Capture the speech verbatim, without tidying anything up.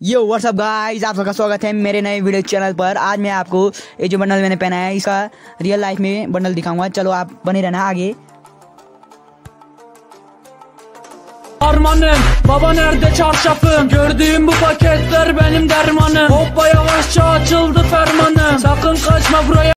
यो WhatsApp guys, आप सबका स्वागत है मेरे नए वीडियो चैनल पर। आज मैं आपको ये जो बंडल मैंने पहना है इसका रियल लाइफ में बंडल दिखाऊंगा। चलो आप बने रहना आगे। Armanım, baba nerede çarşafım? Gördüğüm bu paketler benim dermanım. Hoppa yavaşça açıldı fermanım. Sakın kaçma buraya.